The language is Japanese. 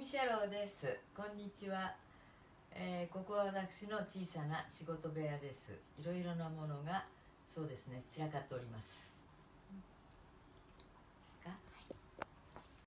シャローです。こんにちは。ここは私の小さな仕事部屋です。いろいろなものがそうですね散らかっております。